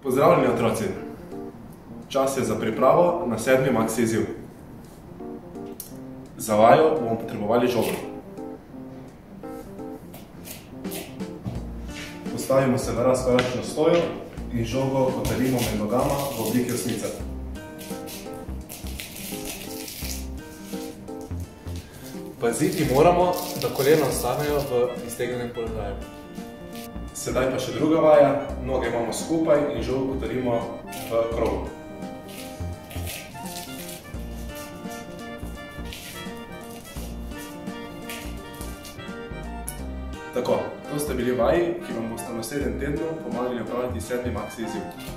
Pozdravljeni otroci! Čas je za pripravo na 7. maksi izziv. Za vajo bomo potrebovali žogo. Postavimo se v razkoračno stojo in žogo podelimo med nogama v obliki osmice. Paziti moramo, da kolena ostanejo v iztegnjenem položaju. Sedaj pa še druga vaja, noge imamo skupaj in žogo podarimo v krogu. Tako, to ste bili vaji, ki vam boste v naslednjem tednu pomagali opraviti 7. maksi izziv.